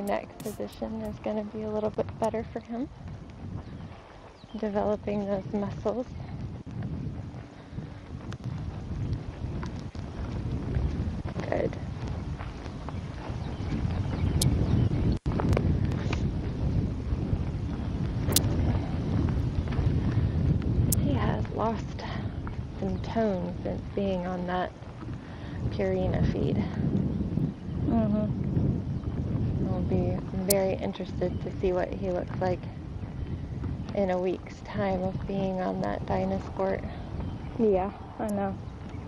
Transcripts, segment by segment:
neck position is going to be a little bit better for him. Developing those muscles. Good. He has lost some tone since being on that Purina feed. I'll be very interested to see what he looks like in a week's time of being on that Dynasport. Yeah, I know.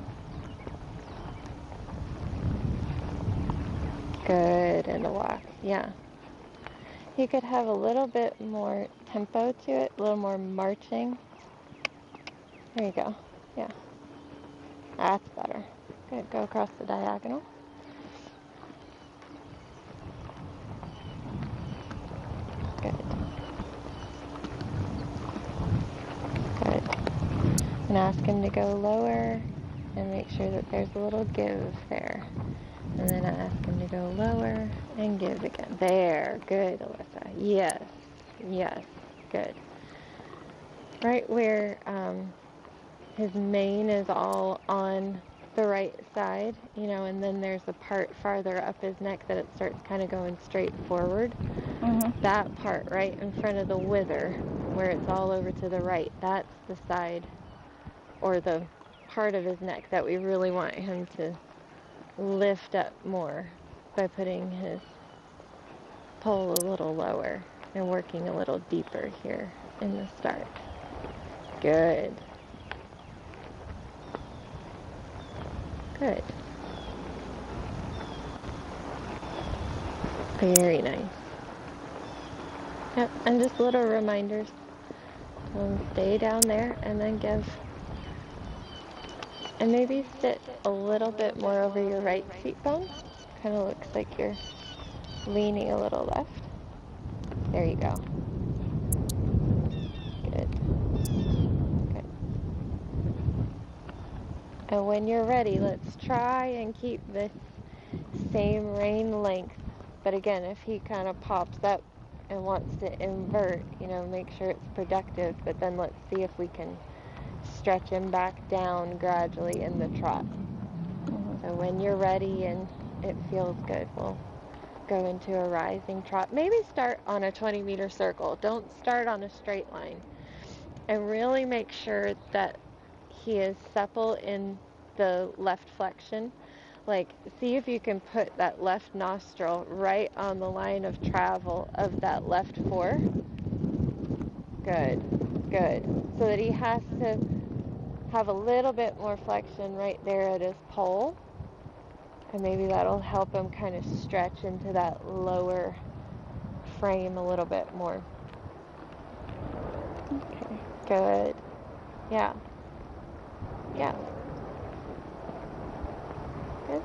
Good, and a walk, yeah. He could have a little bit more tempo to it, a little more marching. There you go, yeah. That's better. Good, go across the diagonal. Good. Good. And ask him to go lower and make sure that there's a little give there. And then I ask him to go lower and give again. There, good, Alyssa. Yes, yes, good. Right where his mane is all on the right side, and then there's a part farther up his neck that it starts kind of going straight forward. That part right in front of the wither, where it's all over to the right, that's the side or the part of his neck that we really want him to lift up more by putting his pole a little lower and working a little deeper here in the start. Good. Good. Very nice. Yep, and just little reminders. Stay down there and then give. And maybe sit a little bit more over your right seat bone. Kind of looks like you're leaning a little left. There you go. Good. Good. And when you're ready, let's try and keep this same rein length. But again, if he kind of pops up and wants to invert, make sure it's productive. But then let's see if we can stretch him back down gradually in the trot. So when you're ready and it feels good, we'll go into a rising trot. Maybe start on a 20-meter circle. Don't start on a straight line. And really make sure that he is supple in the left flexion. Like, see if you can put that left nostril right on the line of travel of that left fore. Good, good. So that he has to have a little bit more flexion right there at his pole. And maybe that'll help him kind of stretch into that lower frame a little bit more. Okay, good. Yeah. Yeah. Good.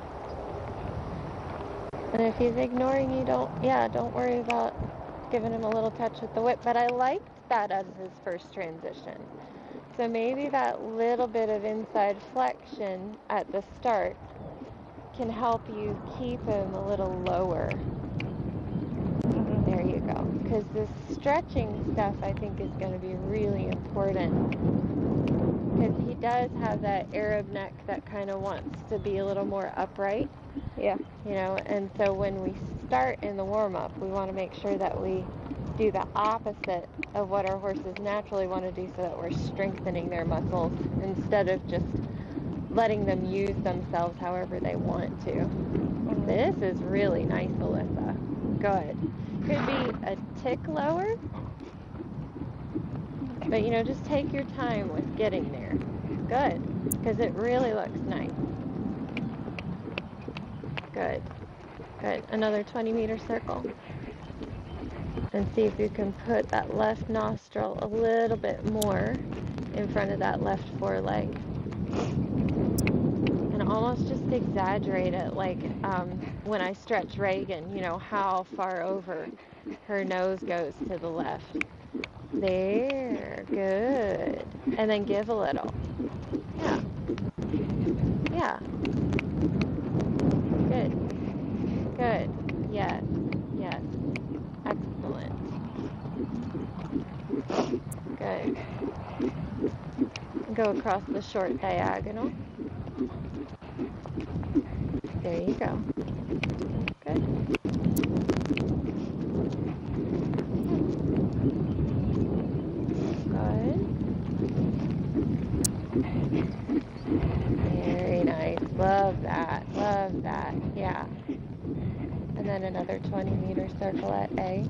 And if he's ignoring you, don't worry about giving him a little touch with the whip. But I liked that as his first transition. So maybe that little bit of inside flexion at the start can help you keep him a little lower. There you go. Because this stretching stuff, I think, is going to be really important. Because he does have that Arab neck that kind of wants to be a little more upright. Yeah. And so when we start in the warm-up, we want to make sure that we do the opposite of what our horses naturally want to do so that we're strengthening their muscles instead of just letting them use themselves however they want to. This is really nice, Alyssa. Good. Could be a tick lower, but just take your time with getting there. Good, because it really looks nice. Good. Good. Another 20-meter circle. And see if you can put that left nostril a little bit more in front of that left foreleg. And almost just exaggerate it, like when I stretch Reagan, how far over her nose goes to the left. There, good. And then give a little. Yeah. Yeah. Good. Good. Yes. Yes. go across the short diagonal. There you go. Good. Good. Very nice. Love that. Love that. Yeah. And then another 20-meter circle at A.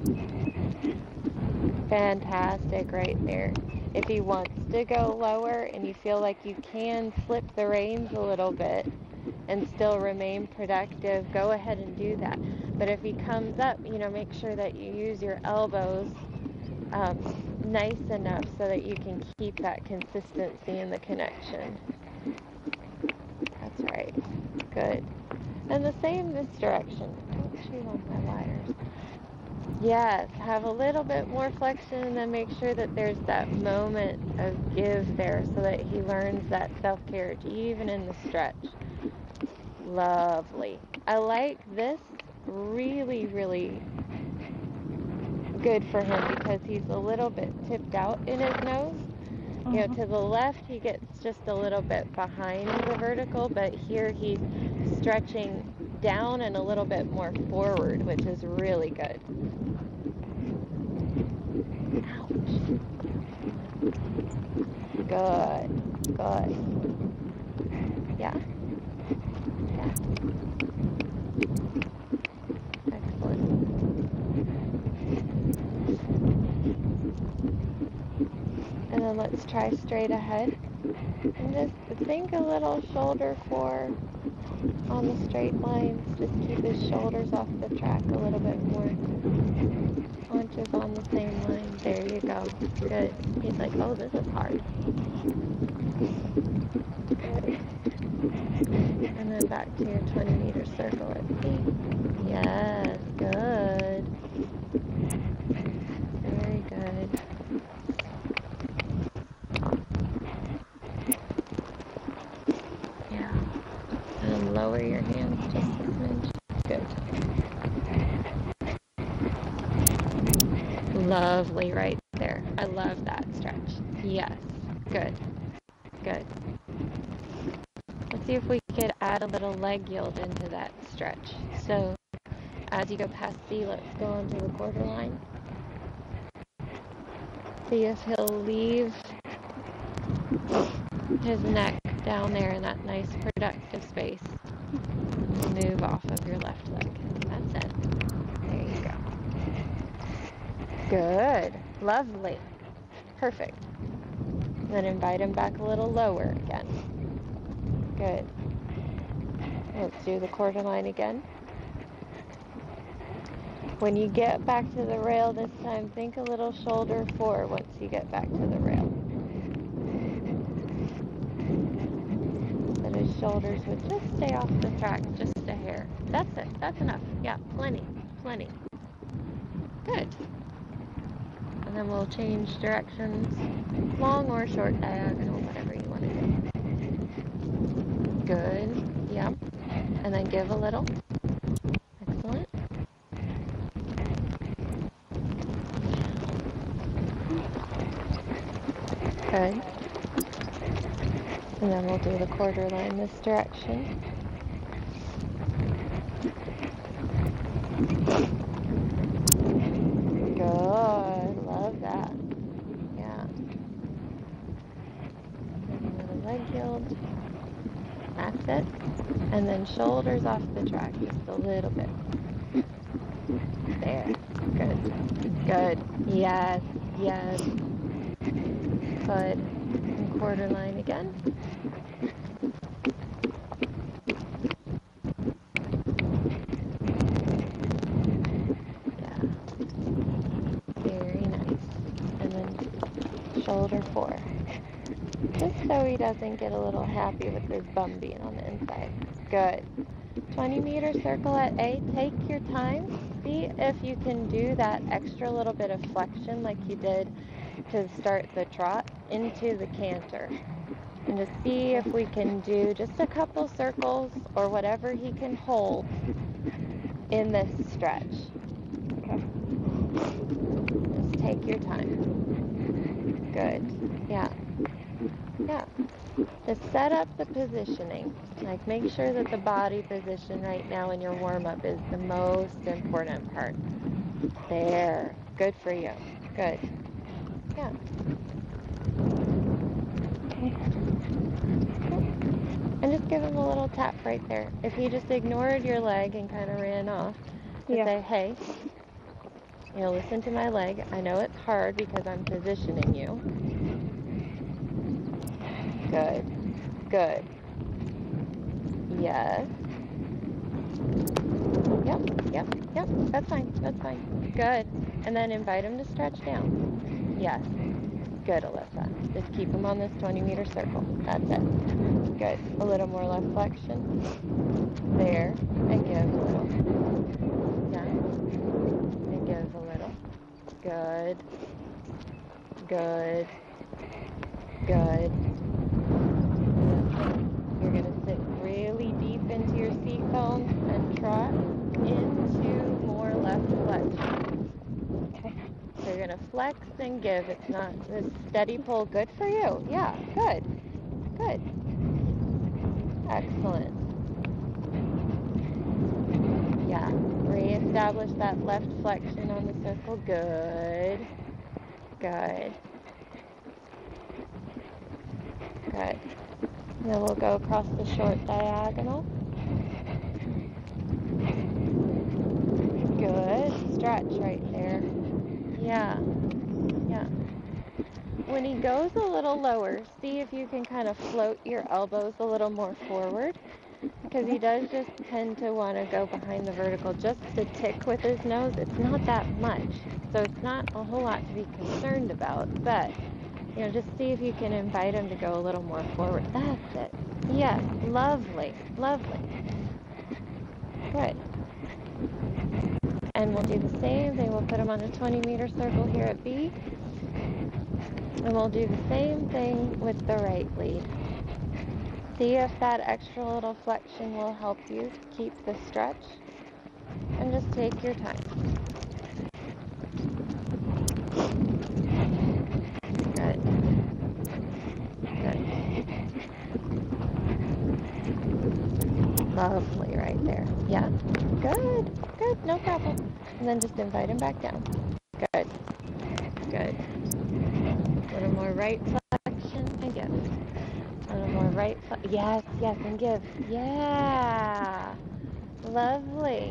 Fantastic right there. If he wants to go lower and you feel like you can flip the reins a little bit and still remain productive, go ahead and do that. But if he comes up, make sure that you use your elbows nice enough so that you can keep that consistency in the connection. That's right. Good. And the same this direction. Don't chew on my wires. Yes, have a little bit more flexion and then make sure that there's that moment of give there so that he learns that self-care even in the stretch. Lovely. I like this really, really good for him because he's a little bit tipped out in his nose. To the left he gets just a little bit behind the vertical, but here he's stretching down and a little bit more forward, which is really good. Ouch. Good. Good. Yeah. Yeah. Excellent. And then let's try straight ahead. And just think a little shoulder 4 on the straight lines. Just keep his shoulders off the track a little bit more. Haunches on the same line. There you go. Good. He's like, oh, this is hard. Good. And then back to your 20-meter circle at B. Yes, good. Very good. Yeah. And lower your hands just a smidge. Good. Lovely right there. I love that stretch. Yes. Good. Good. Let's see if we could add a little leg yield into that stretch. So as you go past C, let's go onto the quarter line. See if he'll leave his neck down there in that nice productive space. Move off of your left leg. That's it. There you go. Good. Lovely. Perfect. Then invite him back a little lower again. Good. Let's do the quarter line again. When you get back to the rail this time, think a little shoulder 4 once you get back to the rail. But his shoulders would just stay off the track just a hair. That's it. That's enough. Yeah, plenty. Plenty. Good. And then we'll change directions, long or short diagonal, whatever you want to do. Good. Yeah. And then give a little. Excellent. Good. And then we'll do the quarter line this direction. Good. Love that. Yeah. And a little leg yield. That's it. And then shoulders off the track just a little bit. There. Good. Good. Yes. Yes. Good. And quarter line again. Yeah. Very nice. And then shoulder 4. Just so he doesn't get a little happy with his bum being on the inside. Good. 20-meter circle at A. Take your time. See if you can do that extra little bit of flexion like you did to start the trot into the canter. And to see if we can do just a couple circles or whatever he can hold in this stretch. Okay. Just take your time. Good. Yeah. Yeah. Just set up the positioning. Like make sure that the body position right now in your warm-up is the most important part. There. Good for you. Good. Yeah. Okay. And just give him a little tap right there. If he just ignored your leg and kind of ran off, just Yeah. say, hey, listen to my leg. I know it's hard because I'm positioning you. Good. Good. Yes. Yep. That's fine. That's fine. Good. And then invite him to stretch down. Yes. Good, Alyssa. Just keep him on this 20-meter circle. That's it. Good. A little more left flexion. There. And give a little. Yeah. And give a little. Good. Good. Good. You're going to sit really deep into your seat bones and trot into more left flexion. Okay. So you're going to flex and give. It's not this steady pull. Good for you. Yeah, good. Good. Excellent. Yeah. Reestablish that left flexion on the circle. Good. Good. Good. And then we'll go across the short diagonal. Good. Stretch right there. Yeah. Yeah. When he goes a little lower, see if you can kind of float your elbows a little more forward, because he does just tend to want to go behind the vertical just a tick with his nose. It's not that much, so it's not a whole lot to be concerned about, but just see if you can invite him to go a little more forward. That's it. Yes, lovely, lovely. Good. And we'll do the same thing. We'll put him on a 20-meter circle here at B. And we'll do the same thing with the right lead. See if that extra little flexion will help you to keep the stretch. And just take your time. Good. Good. Lovely right there. Yeah. Good. Good. No problem. And then just invite him back down. Good. Good. A little more right flexion and give. A little more right. Yes, and give. Yeah. Lovely.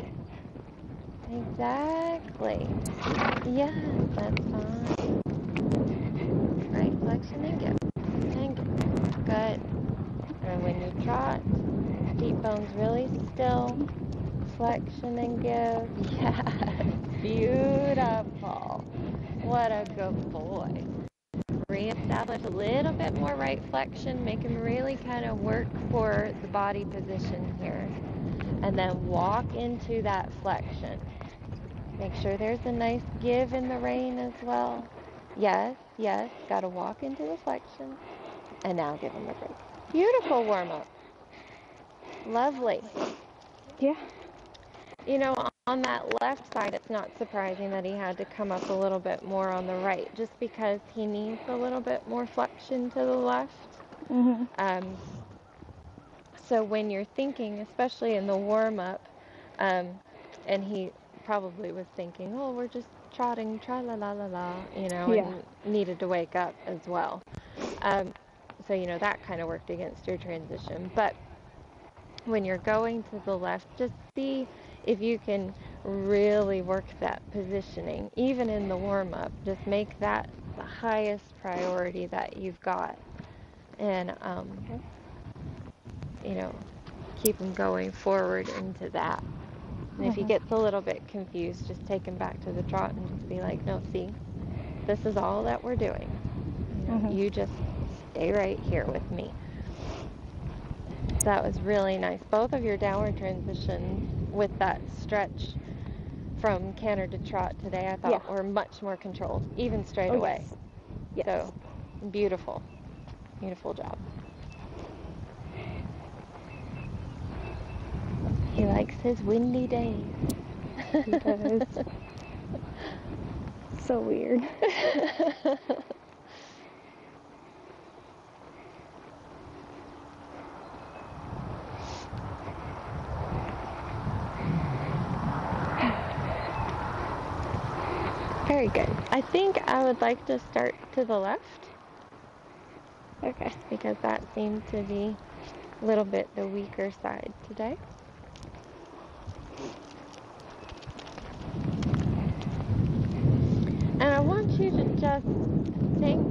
Exactly. Yes, that's fine. Right flexion and give. And give. Good. And when you trot, feet bones really still. Flexion and give. Yes. Beautiful. What a good boy. Reestablish a little bit more right flexion. Make him really kind of work for the body position here. And then walk into that flexion. Make sure there's a nice give in the rein as well. Yes. Got to walk into the flexion. And now give him a break. Beautiful warm-up. Lovely. Yeah. On that left side, it's not surprising that he had to come up a little bit more on the right, just because he needs a little bit more flexion to the left. Mm-hmm. So when you're thinking, especially in the warm-up, and he probably was thinking, oh, we're just trotting, tra-la-la-la-la, Yeah. and needed to wake up as well. So, that kind of worked against your transition. But when you're going to the left, just see if you can really work that positioning, even in the warm-up. Just make that the highest priority that you've got. And, keep him going forward into that. And if he gets a little bit confused, just take him back to the trot and just be like, no, see, this is all that we're doing. You just stay right here with me. That was really nice. Both of your downward transitions with that stretch from canter to trot today, I thought were much more controlled, even straight away. Yes. So, beautiful. Beautiful job. He likes his windy days. He does. So weird. Very good. I think I would like to start to the left. Okay. Because that seemed to be a little bit the weaker side today. And I want you to just think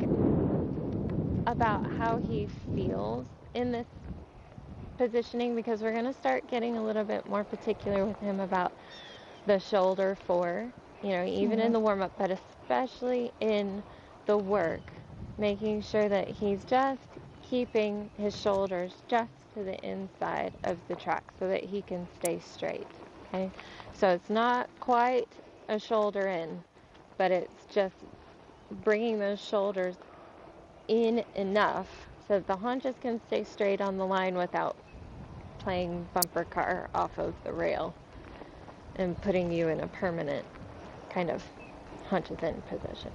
about how he feels in this positioning, because we're going to start getting a little bit more particular with him about the shoulder fore, even in the warm-up, but especially in the work, making sure that he's just keeping his shoulders just to the inside of the track so that he can stay straight, okay? So it's not quite a shoulder in, but it's just bringing those shoulders in enough so that the haunches can stay straight on the line without playing bumper car off of the rail and putting you in a permanent kind of haunches in position.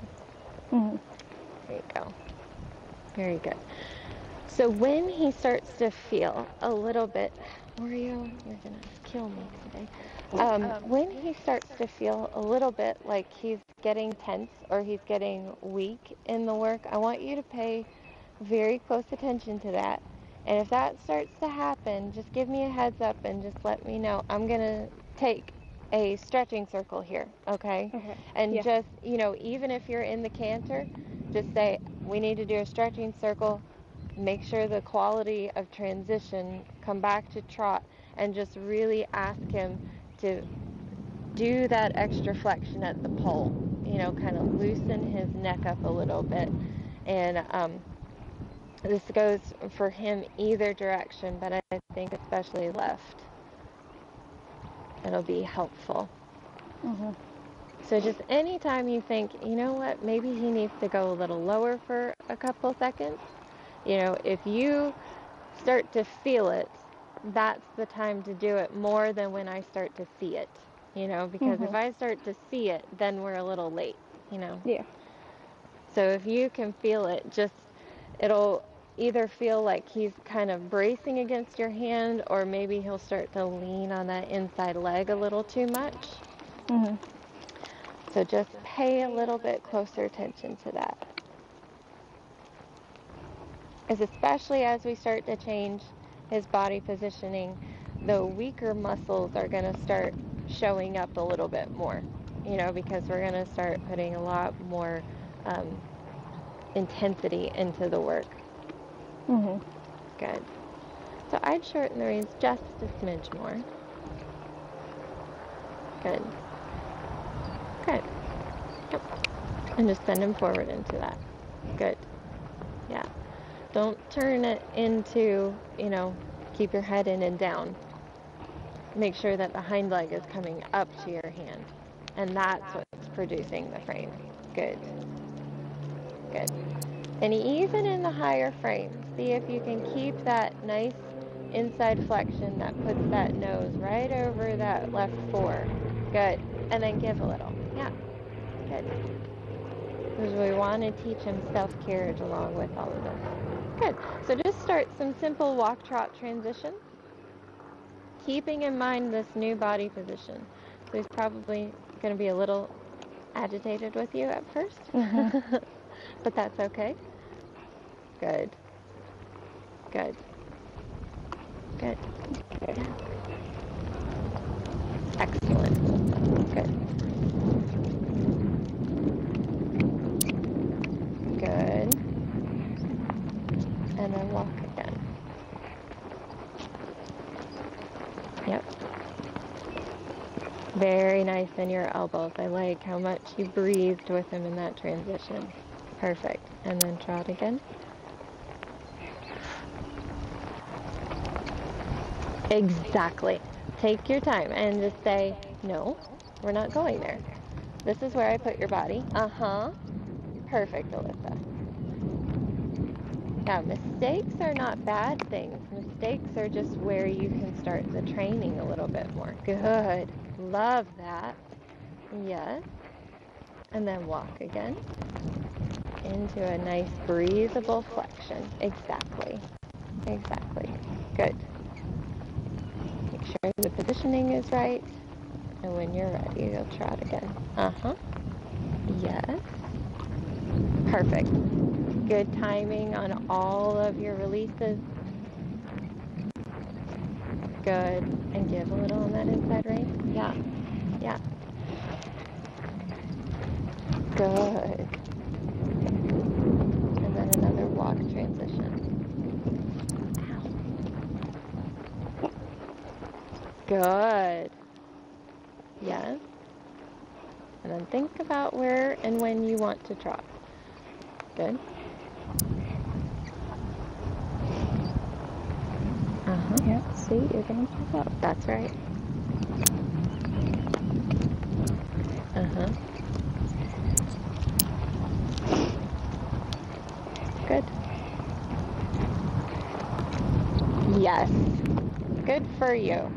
There you go. Very good. So when he starts to feel a little bit, Oreo, you're going to kill me today. When he starts to feel a little bit like he's getting tense or he's getting weak in the work, I want you to pay very close attention to that. And if that starts to happen, just give me a heads up and just let me know. I'm going to take a stretching circle here, okay? And just, even if you're in the canter, just say, we need to do a stretching circle. Make sure the quality of transition, come back to trot, and just really ask him to do that extra flexion at the pole, kind of loosen his neck up a little bit. And this goes for him either direction, but I think especially left. It'll be helpful. So just anytime you think, you know what, maybe he needs to go a little lower for a couple seconds, if you start to feel it, that's the time to do it more than when I start to see it, because if I start to see it, then we're a little late, Yeah. So if you can feel it, it'll either feel like he's kind of bracing against your hand, or maybe he'll start to lean on that inside leg a little too much. So just pay a little bit closer attention to that. Especially as we start to change his body positioning, the weaker muscles are going to start showing up a little bit more, because we're going to start putting a lot more intensity into the work. Good. So I'd shorten the reins just a smidge more. Good. Good. Yep. And just send him forward into that. Good. Yeah. Don't turn it into, keep your head in and down. Make sure that the hind leg is coming up to your hand. And that's what's producing the frame. Good. Good. And even in the higher frame, see if you can keep that nice inside flexion that puts that nose right over that left fore. Good. And then give a little. Yeah. Good. Because we want to teach him self-carriage along with all of this. Good. So just start some simple walk-trot transition, keeping in mind this new body position. So he's probably going to be a little agitated with you at first, but that's okay. Good. Good. Good. Good. Excellent. Good. Good. And then walk again. Yep. Very nice in your elbows. I like how much you breathed with him in that transition. Perfect. And then trot again. Exactly. Take your time and just say, no, we're not going there. This is where I put your body. Perfect, Alyssa. Yeah, mistakes are not bad things. Mistakes are just where you can start the training a little bit more. Good. Love that. Yes. And then walk again into a nice breathable flexion. Exactly. Exactly. Good. Make sure the positioning is right. And when you're ready, you'll trot again. Yes. Perfect. Good timing on all of your releases. Good. And give a little on that inside rein. Yeah. Yeah. Good. And then another walk transition. Good. Yes. And then think about where and when you want to trot. Good. Yeah, see, you're gonna pop up. That's right. Good. Yes. Good for you.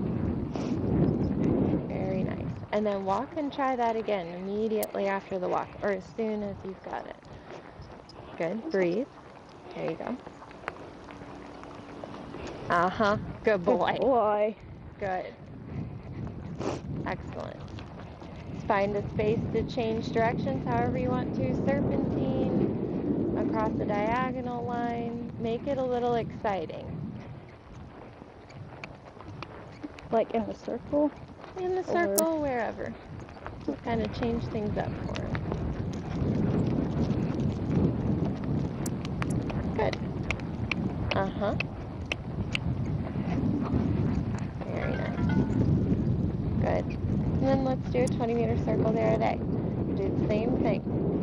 Very nice. And then walk and try that again immediately after the walk, or as soon as you've got it. Good. Breathe. There you go. Good boy. Good boy. Good. Excellent. Find a space to change directions however you want to. Serpentine, across the diagonal line. Make it a little exciting. Like in the circle? In the circle, wherever. Just kind of change things up for him. Good. Very nice. Good. And then let's do a 20-meter circle the other day. Do the same thing.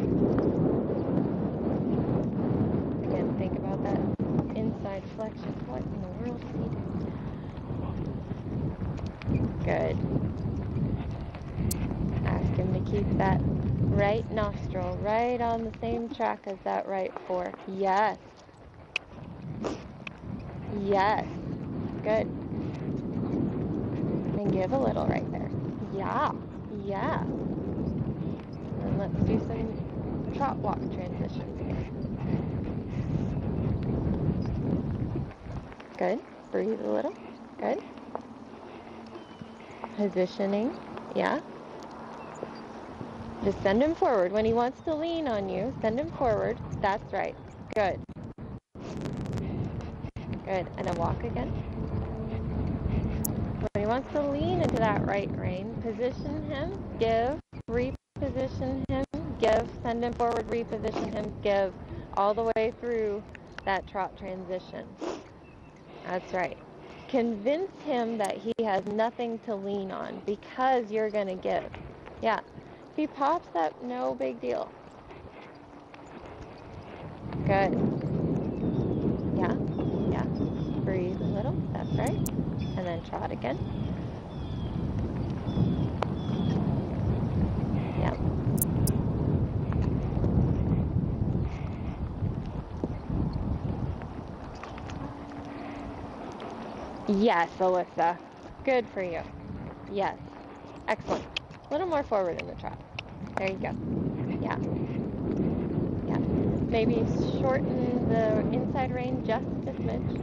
Again, think about that inside flexion. What in the world is he doing? Good. Ask him to keep that right nostril right on the same track as that right fork. Yes. Yes. Good. And give a little right there. Yeah. Yeah. And let's do some trot walk transitions here. Good. Breathe a little. Good. Positioning. Yeah. Just send him forward. When he wants to lean on you, send him forward. That's right. Good. Good. And then walk again. When he wants to lean into that right rein, position him, give, reposition him, give, send him forward, reposition him, give, all the way through that trot transition. That's right. Convince him that he has nothing to lean on because you're going to give. Yeah. If he pops up, no big deal. Good. Yeah. Yeah. Breathe a little. That's right. And then trot again. Yeah. Yes, Alyssa. Good for you. Yes. Excellent. A little more forward in the trot. There you go. Yeah. Yeah. Maybe shorten the inside rein just a smidge.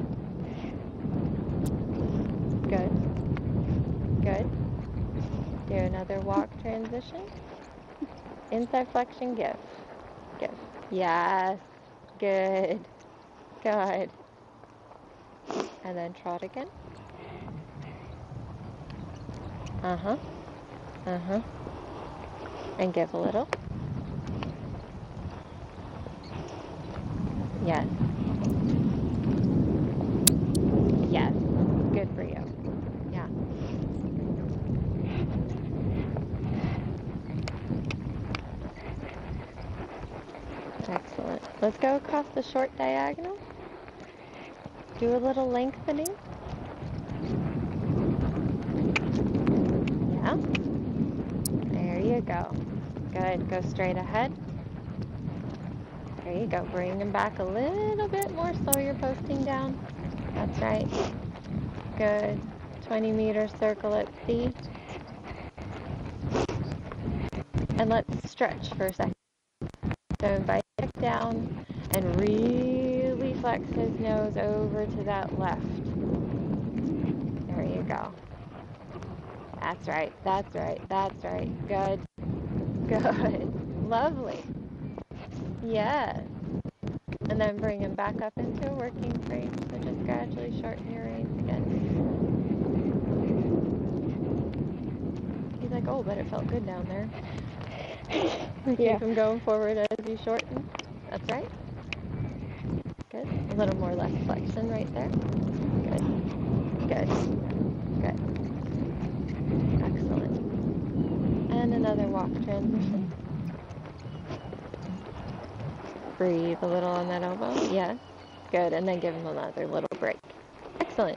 Good. Good. Do another walk transition. Inside flexion, give. Give. Yes. Good. Good. And then trot again. And give a little. Yes. Yes. Good for you. Yeah. Excellent. Let's go across the short diagonal. Do a little lengthening. Yeah. There you go. Good. Go straight ahead. There you go. Bring them back a little bit more so you're posting down. That's right. Good. 20-meter circle at C. And let's stretch for a second. So invite back down and really flex his nose over to that left. There you go. That's right. That's right. That's right. Good. Good. Lovely. Yes. And then bring him back up into a working frame. So just gradually shorten your reins again. He's like, oh, but it felt good down there. Yeah. Keep him going forward as you shorten. That's right. Good. A little more left flexion right there. Good. Good. Good. Excellent. And another walk transition. Breathe a little on that elbow. Yes. Good. And then give him another little break. Excellent.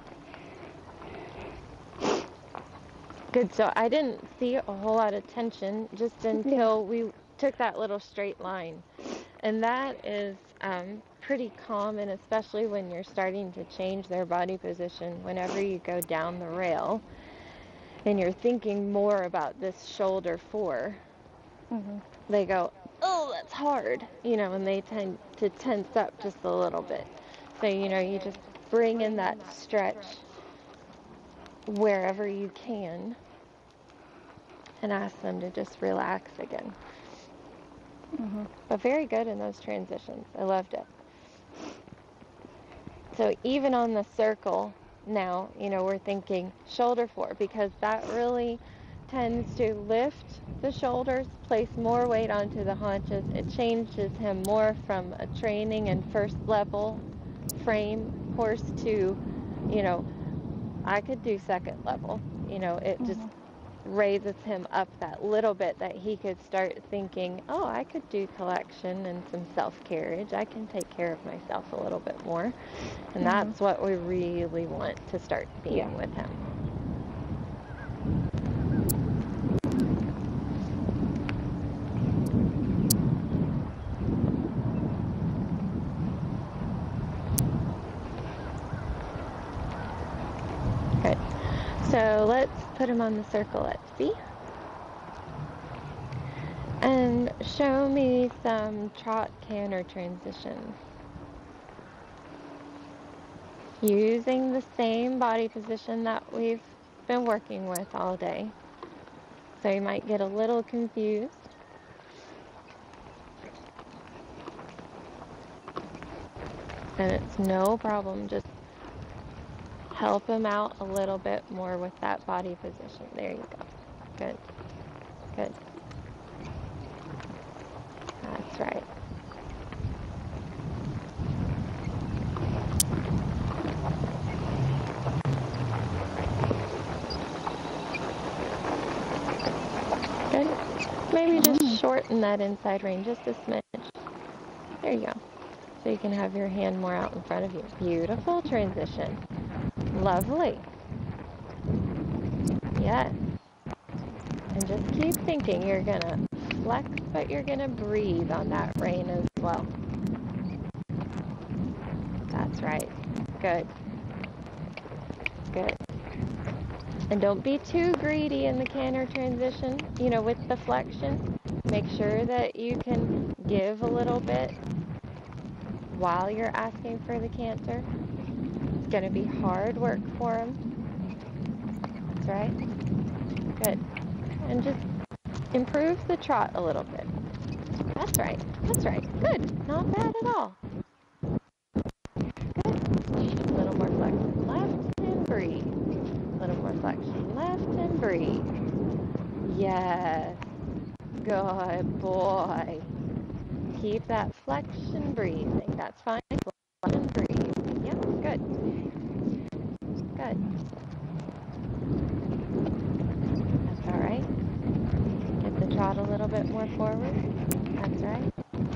Good. So I didn't see a whole lot of tension just until we took that little straight line. And that is pretty common, especially when you're starting to change their body position whenever you go down the rail and you're thinking more about this shoulder 4. They go, oh, that's hard, and they tend to tense up just a little bit. So, you just bring in that stretch wherever you can and ask them to just relax again. But very good in those transitions. I loved it. So even on the circle now, we're thinking shoulder 4 because that really tends to lift the shoulders, place more weight onto the haunches. It changes him more from a training and first level frame horse to, I could do second level. It just raises him up that little bit that he could start thinking, oh, I could do collection and some self-carriage. I can take care of myself a little bit more. And that's what we really want to start seeing with him. Good. So let's put him on the circle at C. And show me some trot canter transitions. Using the same body position that we've been working with all day. So you might get a little confused. And it's no problem. Just help him out a little bit more with that body position. There you go. Good. Good. That's right. Good. Maybe just shorten that inside rein just a smidge. There you go. So you can have your hand more out in front of you. Beautiful transition. Lovely. Yes. And just keep thinking you're going to flex, but you're going to breathe on that rein as well. That's right. Good. Good. And don't be too greedy in the canter transition, with the flexion. Make sure that you can give a little bit while you're asking for the canter. It's going to be hard work for him. That's right. Good. And just improve the trot a little bit. That's right. That's right. Good. Not bad at all. Good. A little more flexion left and breathe. A little more flexion left and breathe. Yes. Good boy. Keep that flexion breathing. That's fine. Flexion breathe. Yep. Good. Good. That's all right. Get the trot a little bit more forward. That's right.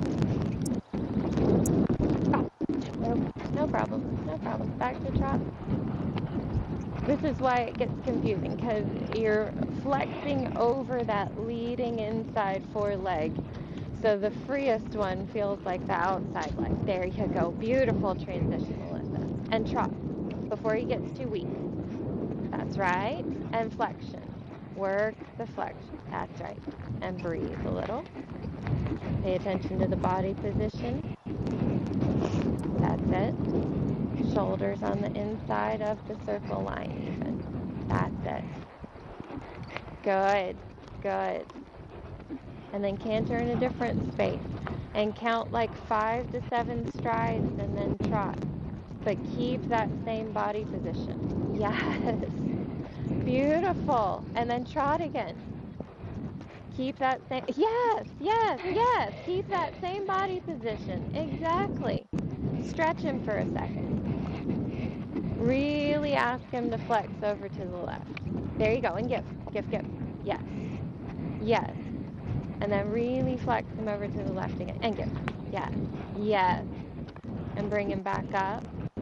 No problem. No problem. Back to trot. This is why it gets confusing, because you're flexing over that leading inside foreleg. So the freest one feels like the outside leg. There you go. Beautiful transition, Melissa. And trot before he gets too weak. That's right. And flexion. Work the flexion. That's right. And breathe a little. Pay attention to the body position. That's it. Shoulders on the inside of the circle line even. That's it. Good. Good. and then canter in a different space, and count like 5 to 7 strides, and then trot. But keep that same body position. Yes. Beautiful. And then trot again. Keep that same, yes, yes, yes. Keep that same body position. Exactly. Stretch him for a second. Really ask him to flex over to the left. There you go. And give. Yes. Yes. And then really flex him over to the left again. And give. Yes. Yes. And bring him back up.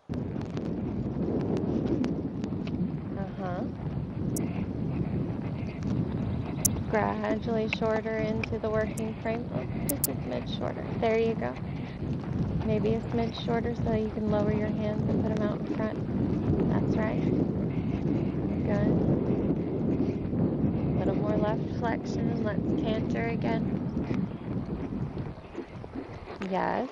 Uh-huh. Gradually shorter into the working frame. Oh, just a smidge shorter. There you go. Maybe a smidge shorter so you can lower your hands and put them out in front. That's right. Good. A little more left flexion, and let's canter again. Yes.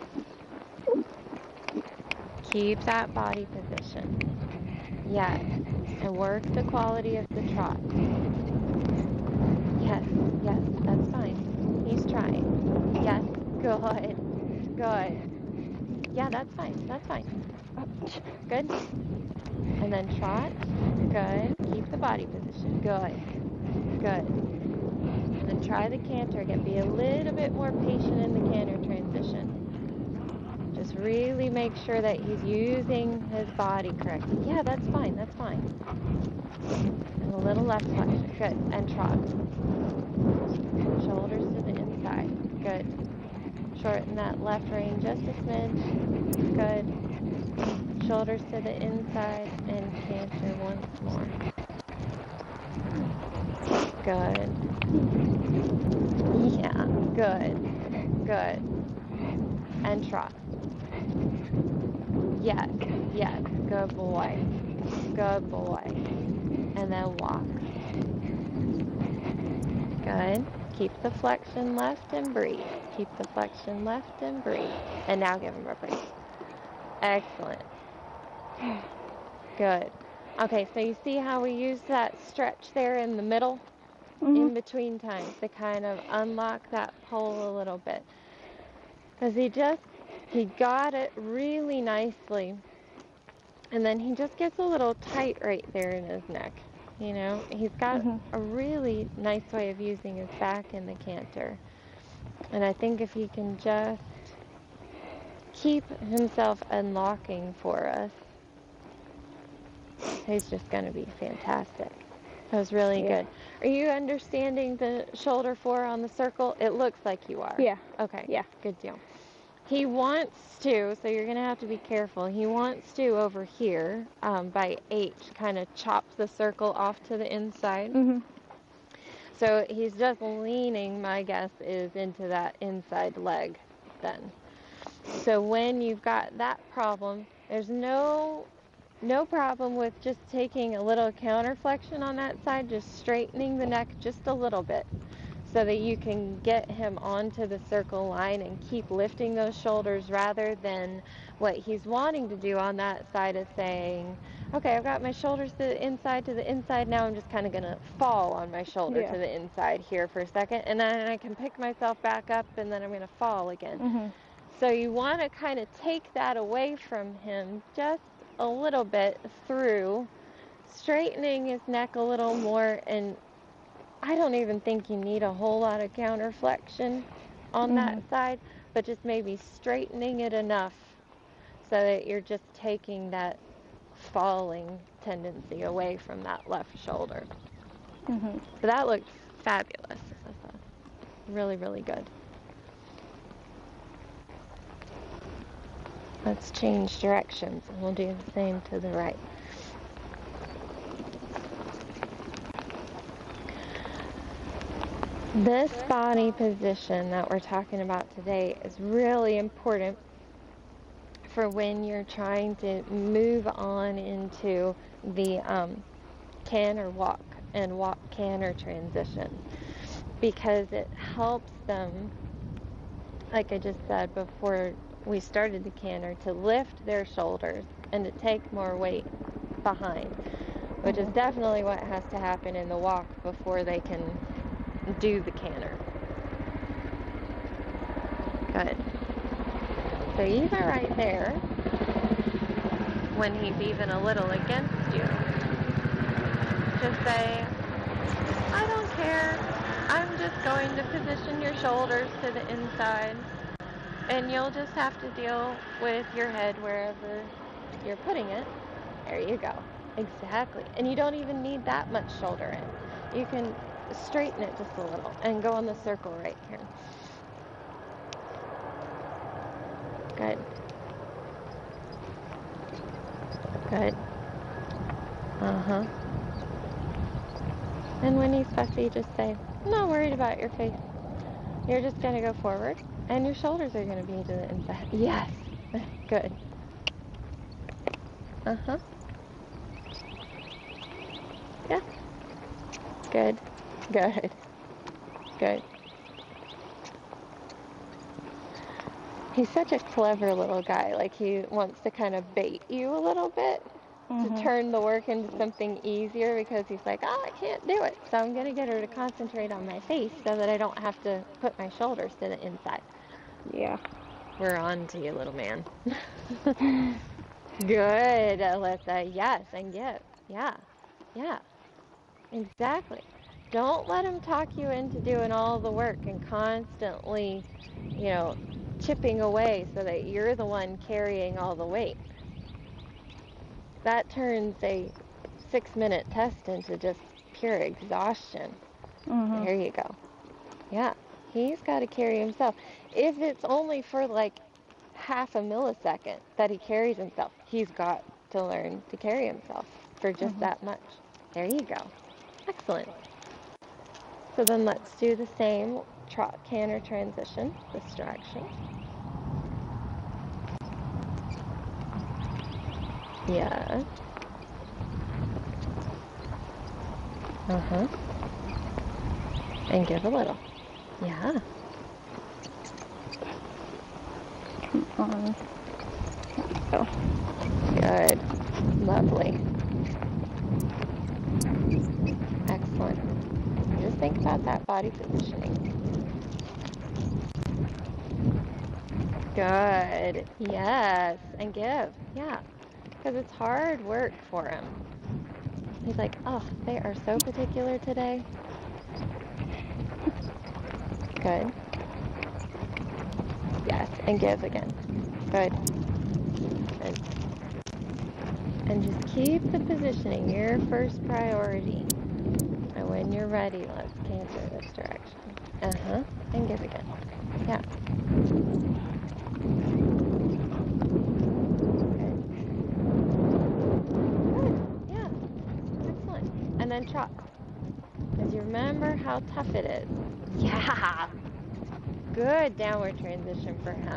Keep that body position. Yes. And work the quality of the trot. Yes, yes, that's fine. He's trying. Yes, good. Good. Yeah, that's fine. That's fine. Good. And then trot. Good. Keep the body position. Good. Good. And then try the canter again. Be a little bit more patient in the canter transition. Just really make sure that he's using his body correctly. Yeah, that's fine. That's fine. And a little left flexion. Good. And trot. Shoulders to the inside. Good. Shorten that left rein just a smidge. Good. Shoulders to the inside and canter once more. Good. Yeah, good. Good. And trot. Yes, yes. Good boy. Good boy. And then walk. Good. Keep the flexion left and breathe. Keep the flexion left and breathe. And now give him a breathe. Excellent. Good. Okay, so you see how we use that stretch there in the middle, in between times, to kind of unlock that pole a little bit. Because he got it really nicely. And then he just gets a little tight right there in his neck. You know, he's got a really nice way of using his back in the canter. And I think if he can just keep himself unlocking for us, he's just going to be fantastic. That was really good. Are you understanding the shoulder 4 on the circle? It looks like you are. Yeah. Okay. Yeah. Good deal. He wants to, so you're going to have to be careful. He wants to, over here, by H, kind of chop the circle off to the inside. So he's just leaning, my guess is, into that inside leg then. So when you've got that problem, there's no problem with just taking a little counterflexion on that side, just straightening the neck just a little bit so that you can get him onto the circle line and keep lifting those shoulders, rather than what he's wanting to do on that side is saying, okay, I've got my shoulders to the inside, now I'm just kind of going to fall on my shoulder to the inside here for a second, and then I can pick myself back up, and then I'm going to fall again. So you want to kind of take that away from him just a little bit through straightening his neck a little more. And I don't even think you need a whole lot of counterflexion on that side, but just maybe straightening it enough so that you're just taking that falling tendency away from that left shoulder. So that looked fabulous. Really, really good. Let's change directions, and we'll do the same to the right. This body position that we're talking about today is really important for when you're trying to move on into the canter walk and walk canter transition, because it helps them, like I just said before we started the canter, to lift their shoulders and to take more weight behind, which is definitely what has to happen in the walk before they can do the canter. Good. So even right there, when he's even a little against you, just say, I don't care. I'm just going to position your shoulders to the inside, and you'll just have to deal with your head wherever you're putting it. There you go. Exactly. And you don't even need that much shoulder in. You can straighten it just a little and go on the circle right here. Good. Good. Uh-huh. And when he's fussy, just say, I'm not worried about your face. You're just going to go forward, and your shoulders are going to be to the inside. Yes. Good. Uh-huh. Yeah. Good. Good. Good. He's such a clever little guy. Like, he wants to kind of bait you a little bit to turn the work into something easier, because he's like, oh, I can't do it. So I'm going to get her to concentrate on my face so that I don't have to put my shoulders to the inside. Yeah. We're on to you, little man. Good, Alyssa. Yes, and give. Yeah. Yeah. Exactly. Don't let him talk you into doing all the work and constantly, chipping away so that you're the one carrying all the weight. That turns a 6-minute test into just pure exhaustion. There you go. Yeah, he's got to carry himself. If it's only for like half a millisecond that he carries himself, he's got to learn to carry himself for just that much. There you go. Excellent. So then let's do the same trot canter transition this direction. Yes. Uh-huh. And give a little. Yeah. Come on. Go. Good. Lovely. Excellent. Just think about that body positioning. Good. Yes. And give. Yeah. Because it's hard work for him. He's like, oh, they are so particular today. Good. Yes. And give again. Good. Good. And just keep the positioning your first priority. And when you're ready, let's canter this direction. Uh-huh. And give again. Yeah. Good. Yeah. Excellent. And then trot. Because you remember how tough it is. Yeah. Good downward transition for him.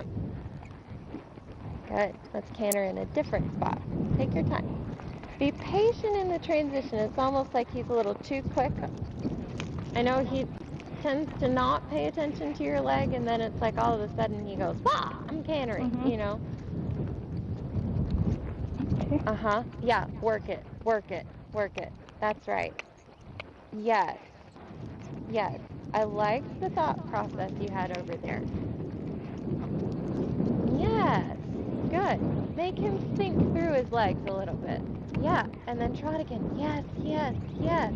Good. Let's canter in a different spot. Take your time. Be patient in the transition. It's almost like he's a little too quick. I know he tends to not pay attention to your leg, and then it's like all of a sudden he goes, wah, I'm cantering, Okay. Uh-huh. Yeah, work it, work it, work it. That's right. Yes. Yes. I liked the thought process you had over there. Yes. Good. Make him think through his legs a little bit. Yeah. And then trot again. Yes, yes, yes.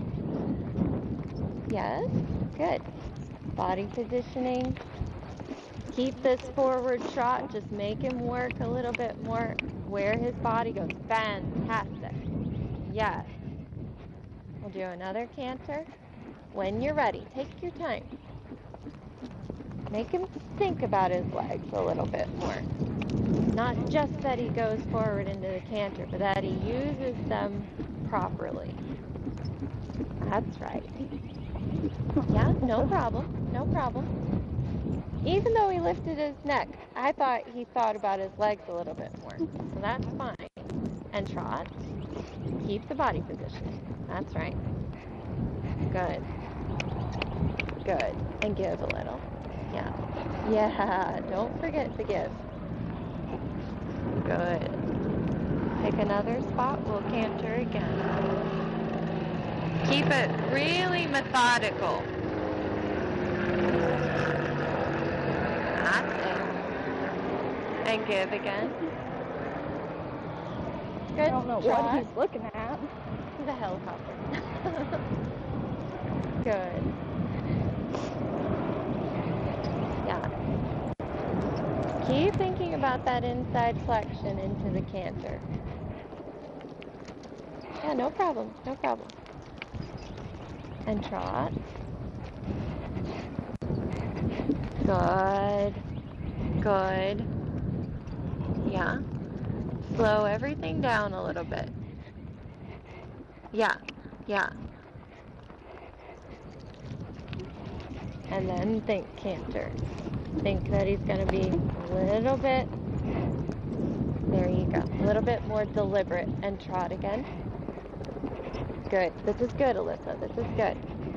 Yes. Good. Body positioning. Keep this forward trot. Just make him work a little bit more where his body goes. Fantastic. Yes. We'll do another canter. When you're ready, take your time. Make him think about his legs a little bit more. Not just that he goes forward into the canter, but that he uses them properly. That's right. Yeah, no problem. No problem. Even though he lifted his neck, I thought he thought about his legs a little bit more. So that's fine. And trot. Keep the body positioning. That's right. Good. Good. And give a little. Yeah. Yeah. Don't forget to give. Good. Pick another spot. We'll canter again. Keep it really methodical. That's it. And give again. Good. I don't know Trot. what he's looking at. The helicopter. Good. Yeah. Keep thinking about that inside flexion into the canter. Yeah, no problem. No problem. And trot. Good. Good. Yeah. Slow everything down a little bit. Yeah. Yeah. And then think canter. Think that he's going to be a little bit, there you go, a little bit more deliberate. And trot again. Good. This is good, Alyssa. This is good.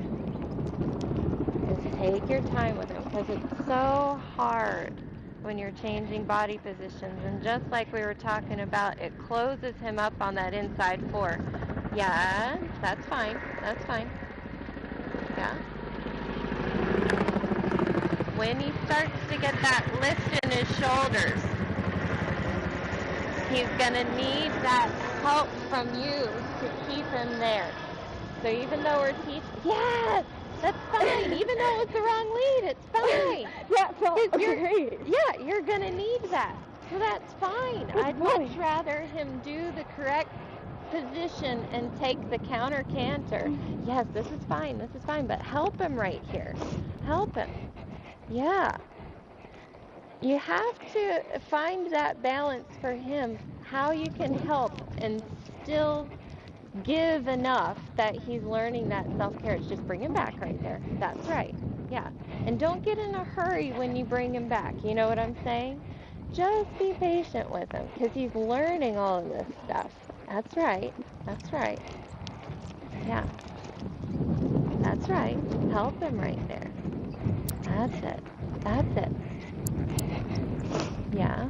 Just take your time with him, because it's so hard when you're changing body positions. And just like we were talking about, it closes him up on that inside 4. Yeah, that's fine. That's fine. Yeah. When he starts to get that lift in his shoulders, he's going to need that help from you to keep him there. So even though we're teaching, yes, that's fine. Even though it's the wrong lead, it's fine. That felt great. Yeah, you're going to need that. So that's fine. Good I'd boy. much rather him do the correct position and take the counter canter. Yes, this is fine. This is fine. But help him right here. Help him. Yeah. You have to find that balance for him, how you can help and still give enough that he's learning that self-carriage. Just bring him back right there. That's right. Yeah. And don't get in a hurry when you bring him back. You know what I'm saying? Just be patient with him, because he's learning all of this stuff. That's right. That's right. Yeah. That's right. Help him right there. That's it. That's it. Yeah.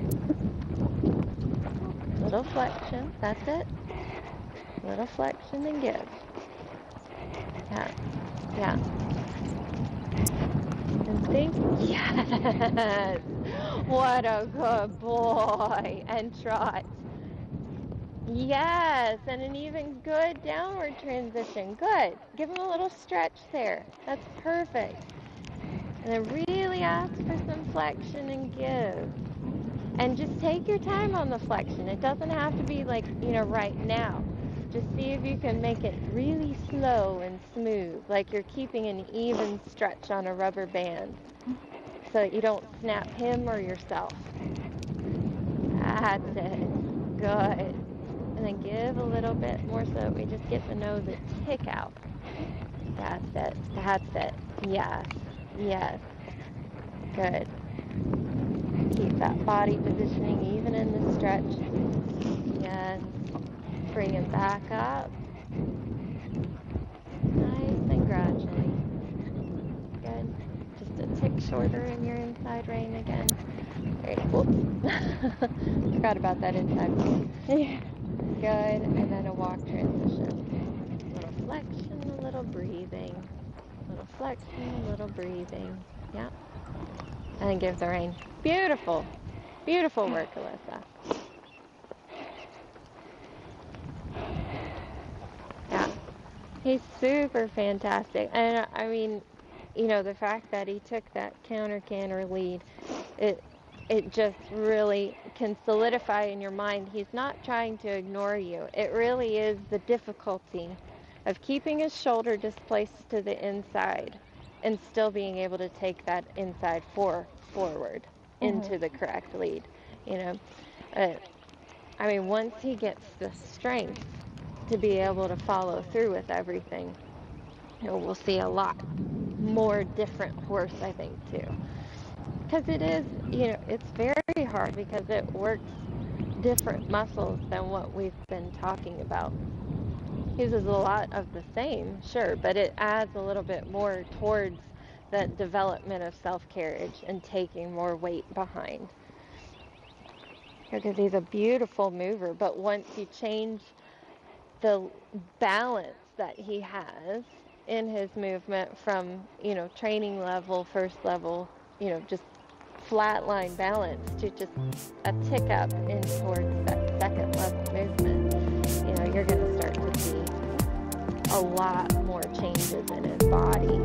Little flexion. That's it. Little flexion and give. Yeah. Yeah. And think, yes. What a good boy. And trot. Yes. And an even good downward transition. Good. Give him a little stretch there. That's perfect. And then really ask for some flexion and give. And just take your time on the flexion. It doesn't have to be like, right now. Just see if you can make it really slow and smooth, like you're keeping an even stretch on a rubber band, so that you don't snap him or yourself. That's it. Good. And then give a little bit more so that we just get the nose a tick out. That's it. That's it. Yes. Yes. Good. Keep that body positioning even in the stretch. Yes. Bring him back up. Nice and gradually. Good. Just a tick shorter in your inside rein again. Great. Whoops. Forgot about that inside rein. Good. And then a walk transition. A little flexion, a little breathing. A little flexion, a little breathing. Yeah. And then give the rein. Beautiful. Beautiful work, Alyssa. Yeah. He's super fantastic. And I mean, the fact that he took that counter-canter lead, it just really can solidify in your mind he's not trying to ignore you. It really is the difficulty of keeping his shoulder displaced to the inside and still being able to take that inside 4 forward into the correct lead. I mean, once he gets the strength to be able to follow through with everything, we'll see a lot more different horse, I think, too. Because it is, it's very hard because it works different muscles than what we've been talking about. Uses a lot of the same, sure, but it adds a little bit more towards that development of self-carriage and taking more weight behind. Because he's a beautiful mover, but once you change the balance that he has in his movement from, training level, first level, just flatline balance to just a tick up in towards that second level movement, you know, you're going to start to see a lot more changes in his body.